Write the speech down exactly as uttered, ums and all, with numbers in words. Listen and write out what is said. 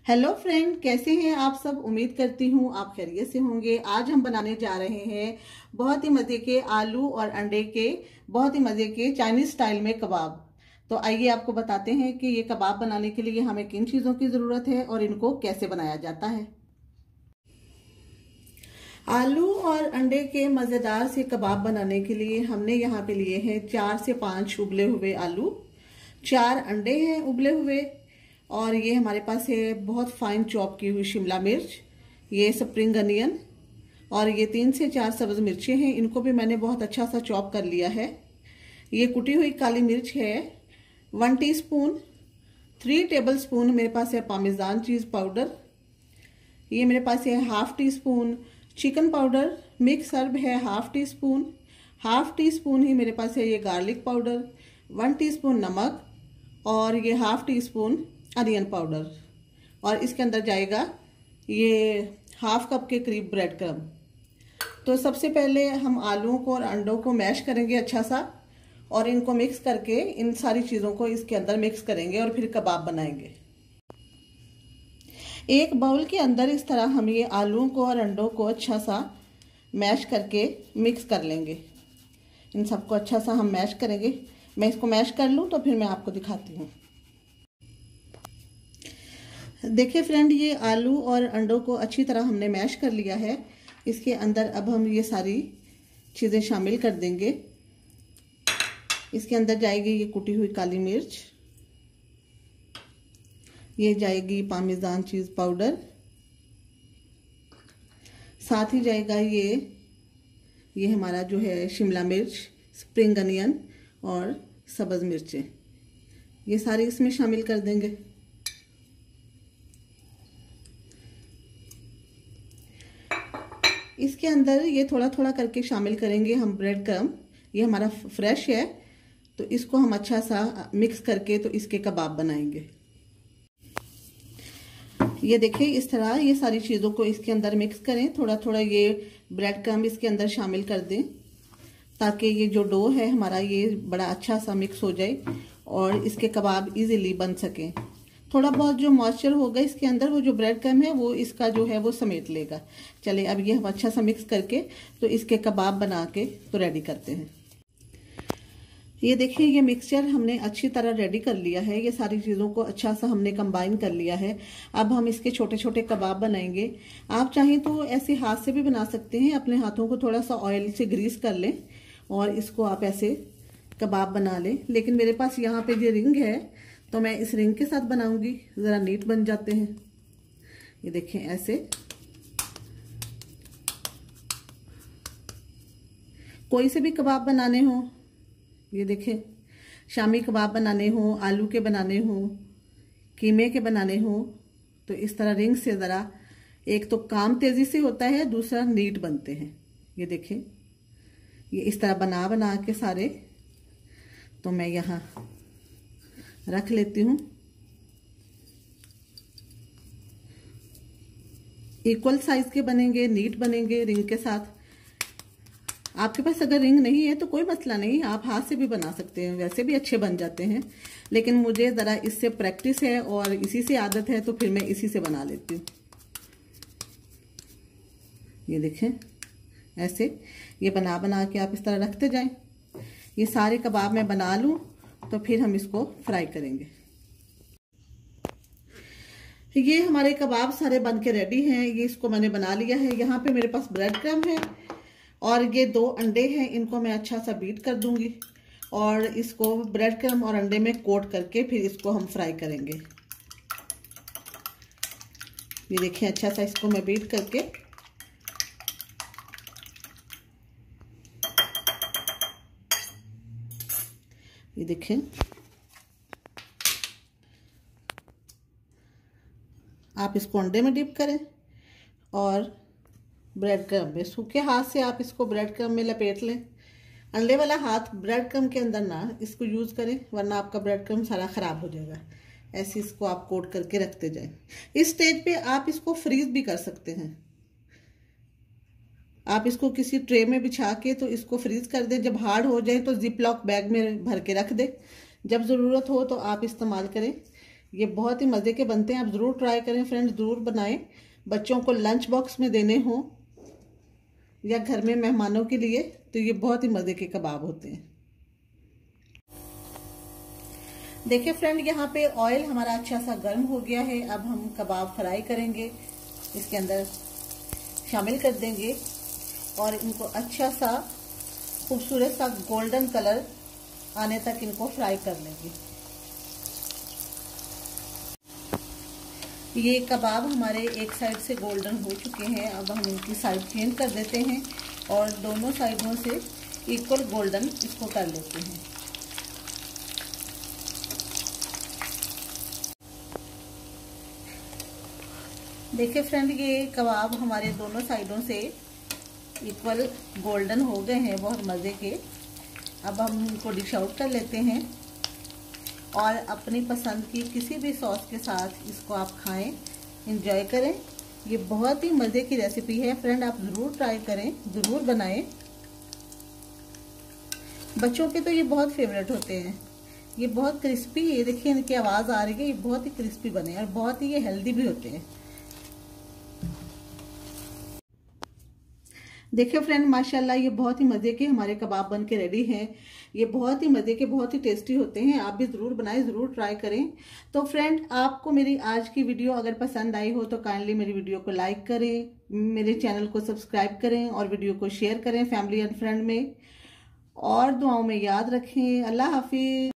Hello friend, कैसे हैं आप सब। उम्मीद करती हूँ आप खैरियत से होंगे। आज हम बनाने जा रहे हैं बहुत ही मज़े के आलू और अंडे के बहुत ही मज़े के चाइनीज स्टाइल में कबाब। तो आइए आपको बताते हैं कि ये कबाब बनाने के लिए हमें किन चीज़ों की ज़रूरत है और इनको कैसे बनाया जाता है। आलू और अंडे के मज़ेदार से कबाब बनाने के लिए हमने यहाँ पे लिए हैं चार से पाँच उबले हुए आलू, चार अंडे हैं उबले हुए, और ये हमारे पास है बहुत फाइन चॉप की हुई शिमला मिर्च, ये स्प्रिंग अनियन, और ये तीन से चार सब्ज मिर्चें हैं, इनको भी मैंने बहुत अच्छा सा चॉप कर लिया है। ये कुटी हुई काली मिर्च है one teaspoon, three tablespoon मेरे पास है पामेजान चीज़ पाउडर, ये मेरे पास है half teaspoon chicken powder, mix herb है half teaspoon, half teaspoon ही मेरे पास है ये गार्लिक पाउडर, वन टीस्पून नमक, और ये half teaspoon onion powder, और इसके अंदर जाएगा ये हाफ कप के करीब ब्रेड क्रम। तो सबसे पहले हम आलूओं को और अंडों को मैश करेंगे अच्छा सा, और इनको मिक्स करके इन सारी चीज़ों को इसके अंदर मिक्स करेंगे और फिर कबाब बनाएंगे। एक बाउल के अंदर इस तरह हम ये आलूओं को और अंडों को अच्छा सा मैश करके मिक्स कर लेंगे। इन सबको अच्छा सा हम मैश करेंगे। मैं इसको मैश कर लूँ तो फिर मैं आपको दिखाती हूँ। देखिए फ्रेंड, ये आलू और अंडों को अच्छी तरह हमने मैश कर लिया है। इसके अंदर अब हम ये सारी चीज़ें शामिल कर देंगे। इसके अंदर जाएगी ये कुटी हुई काली मिर्च, ये जाएगी पामेजान चीज़ पाउडर, साथ ही जाएगा ये ये हमारा जो है शिमला मिर्च, स्प्रिंग अनियन और सब्ज़ मिर्चें, ये सारी इसमें शामिल कर देंगे। इसके अंदर ये थोड़ा थोड़ा करके शामिल करेंगे हम ब्रेड क्रम। ये हमारा फ्रेश है तो इसको हम अच्छा सा मिक्स करके तो इसके कबाब बनाएंगे। ये देखिए इस तरह ये सारी चीज़ों को इसके अंदर मिक्स करें। थोड़ा थोड़ा ये ब्रेड क्रम इसके अंदर शामिल कर दें ताकि ये जो डो है हमारा ये बड़ा अच्छा सा मिक्स हो जाए और इसके कबाब इजीली बन सकें। थोड़ा बहुत जो मॉइस्चर होगा इसके अंदर, वो जो ब्रेड क्रम है वो इसका जो है वो समेट लेगा। चलिए अब ये हम अच्छा सा मिक्स करके तो इसके कबाब बना के तो रेडी करते हैं। ये देखिए ये मिक्सचर हमने अच्छी तरह रेडी कर लिया है। ये सारी चीज़ों को अच्छा सा हमने कंबाइन कर लिया है। अब हम इसके छोटे छोटे कबाब बनाएंगे। आप चाहें तो ऐसे हाथ से भी बना सकते हैं। अपने हाथों को थोड़ा सा ऑयल से ग्रीस कर लें और इसको आप ऐसे कबाब बना लें। लेकिन मेरे पास यहाँ पे जो रिंग है तो मैं इस रिंग के साथ बनाऊंगी, ज़रा नीट बन जाते हैं। ये देखें ऐसे कोई से भी कबाब बनाने हो, ये देखें शामी कबाब बनाने हो, आलू के बनाने हो, कीमे के बनाने हो, तो इस तरह रिंग से ज़रा एक तो काम तेज़ी से होता है, दूसरा नीट बनते हैं। ये देखें ये इस तरह बना बना के सारे तो मैं यहाँ रख लेती हूँ। इक्वल साइज के बनेंगे, नीट बनेंगे रिंग के साथ। आपके पास अगर रिंग नहीं है तो कोई मसला नहीं, आप हाथ से भी बना सकते हैं, वैसे भी अच्छे बन जाते हैं। लेकिन मुझे ज़रा इससे प्रैक्टिस है और इसी से आदत है तो फिर मैं इसी से बना लेती हूँ। ये देखें ऐसे ये बना बना के आप इस तरह रखते जाएं। ये सारे कबाब मैं बना लूँ तो फिर हम इसको फ्राई करेंगे। ये हमारे कबाब सारे बन के रेडी हैं। ये इसको मैंने बना लिया है। यहाँ पे मेरे पास ब्रेड क्रम है और ये दो अंडे हैं, इनको मैं अच्छा सा बीट कर दूंगी और इसको ब्रेड क्रम और अंडे में कोट करके फिर इसको हम फ्राई करेंगे। ये देखिए अच्छा सा इसको मैं बीट करके ये देखें आप इसको अंडे में डिप करें और ब्रेड क्रम में, सूखे हाथ से आप इसको ब्रेड क्रम में लपेट लें। अंडे वाला हाथ ब्रेड क्रम के अंदर ना इसको यूज़ करें वरना आपका ब्रेड क्रम सारा ख़राब हो जाएगा। ऐसे इसको आप कोट करके रखते जाएं। इस स्टेज पे आप इसको फ्रीज भी कर सकते हैं। आप इसको किसी ट्रे में बिछा के तो इसको फ्रीज कर दें। जब हार्ड हो जाए तो जिप लॉक बैग में भर के रख दें। जब ज़रूरत हो तो आप इस्तेमाल करें। ये बहुत ही मज़े के बनते हैं, आप ज़रूर ट्राई करें फ्रेंड्स, ज़रूर बनाएं। बच्चों को लंच बॉक्स में देने हो या घर में मेहमानों के लिए, तो ये बहुत ही मज़े के कबाब होते हैं। देखिए फ्रेंड, यहाँ पे ऑयल हमारा अच्छा सा गर्म हो गया है। अब हम कबाब फ्राई करेंगे, इसके अंदर शामिल कर देंगे और इनको अच्छा सा खूबसूरत सा गोल्डन कलर आने तक इनको फ्राई कर लेंगे। ये कबाब हमारे एक साइड से गोल्डन हो चुके हैं। अब हम इनकी साइड चेंज कर देते हैं और दोनों साइडों से इक्वल गोल्डन इसको कर लेते हैं। देखिए फ्रेंड, ये कबाब हमारे दोनों साइडों से इक्वल गोल्डन हो गए हैं, बहुत मज़े के। अब हम इनको डिश आउट कर लेते हैं और अपनी पसंद की किसी भी सॉस के साथ इसको आप खाएं, एंजॉय करें। ये बहुत ही मज़े की रेसिपी है फ्रेंड, आप ज़रूर ट्राई करें, ज़रूर बनाएं। बच्चों के तो ये बहुत फेवरेट होते हैं। ये बहुत क्रिस्पी, ये देखिए इनकी आवाज़ आ रही है, ये बहुत ही क्रिस्पी बने और बहुत ही ये हेल्दी भी होते हैं। देखिए फ्रेंड, माशाल्लाह ये बहुत ही मज़े के हमारे कबाब बन के रेडी हैं। ये बहुत ही मज़े के, बहुत ही टेस्टी होते हैं। आप भी ज़रूर बनाएं, ज़रूर ट्राई करें। तो फ्रेंड, आपको मेरी आज की वीडियो अगर पसंद आई हो तो काइंडली मेरी वीडियो को लाइक करें, मेरे चैनल को सब्सक्राइब करें और वीडियो को शेयर करें फैमिली एंड फ्रेंड में। और दुआओं में याद रखें। अल्लाह हाफिज।